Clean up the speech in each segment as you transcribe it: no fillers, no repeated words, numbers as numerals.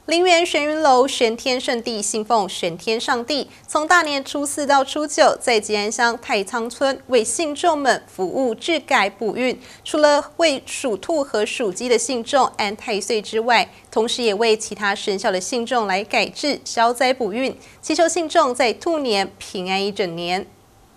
林园玄云楼玄天圣地信奉玄天上帝，从大年初4到初9，在吉安乡太仓村为信众们服务治改补运。除了为属兔和属鸡的信众安太岁之外，同时也为其他生肖的信众来改制消灾补运，祈求信众在兔年平安一整年。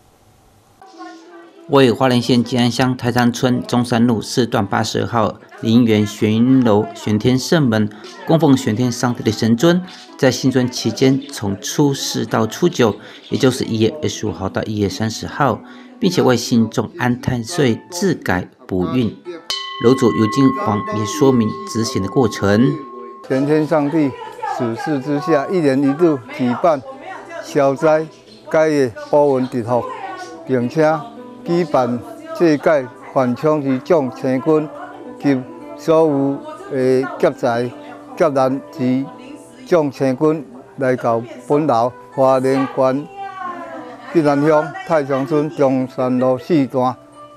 为花莲县吉安乡太仓村中山路4段82号林园玄云楼玄天圣门供奉玄天上帝的神尊，在新春期间从初4到初9，也就是1月25号到1月30号，并且为信众安太岁治改补运。楼主尤金煌也说明执行的过程。 玄天上帝指示之下，1年1度举办消灾改的补运直福，并且举办祭改返冲之众生军及所有劫财劫难之众生军来到本楼花莲县吉安乡太仓村中山路4段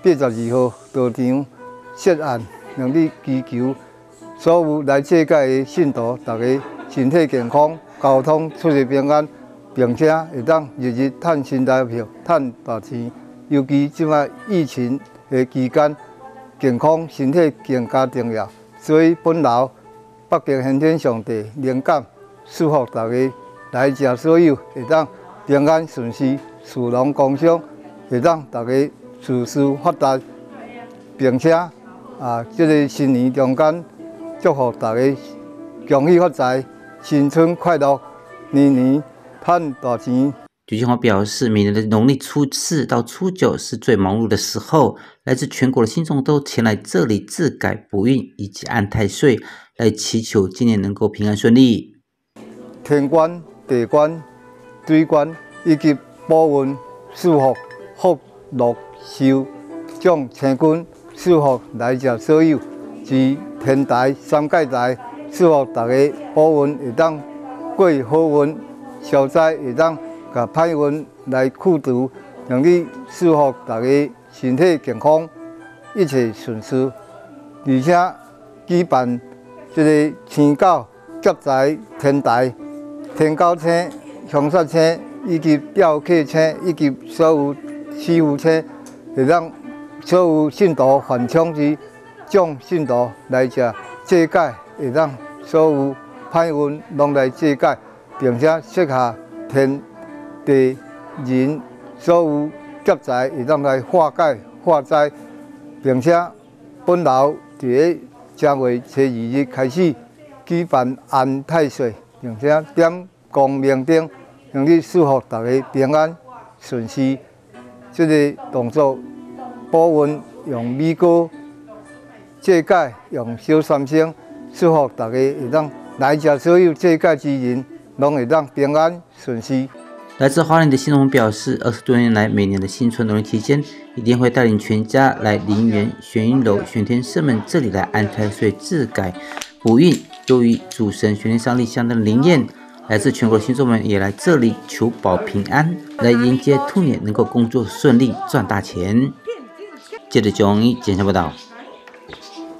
82号道场设案，让你祈求所有来祭改的信徒，大家身体健康、交通出入平安，并且会当日日赚新台票、赚大钱。尤其即摆疫情的期间，健康身体更加重要。所以本楼北极玄天上帝灵感祝福大家来遮所有会当平安顺遂、事龙工商，会当大家事事发达，并且这个新年中间祝福大家恭喜发财、新春快乐，年年赚大钱。 尤金煌表示，每年的农历初4到初9是最忙碌的时候，来自全国的信众都前来这里治改补运以及安太岁，来祈求今年能够平安顺利。 天官、地官、水官以及补运祝福福禄寿众生军，祝福来遮所有及天台、三界台，祝福大家补运会当过好运，消灾会当甲歹运来驱除，让你祝福大家身体健康，一切顺遂，而且举办这个星狗、劫财、天台、天狗车、香煞车以及吊客车以及所有师傅车，会让所有信徒返冲之众信徒来遮祭改，会让所有歹运拢来祭改，并且设下天地人所有劫财会当来化解化灾，并且本楼伫正月初2日开始举办安太岁，并且点光明灯，让你祝福大家平安顺遂。这个动作补运用米糕，祭改用小三星，祝福大家会当来遮所有祭改之人，拢会当平安顺遂。 来自花莲的信众表示，20多年来，每年的新春农历期间，一定会带领全家来林园玄云楼玄天圣门这里来安太岁治改补运。由于主神玄天上帝相当的灵验，来自全国的信众们也来这里求保平安，来迎接兔年能够工作顺利、赚大钱。接着，911简详报道。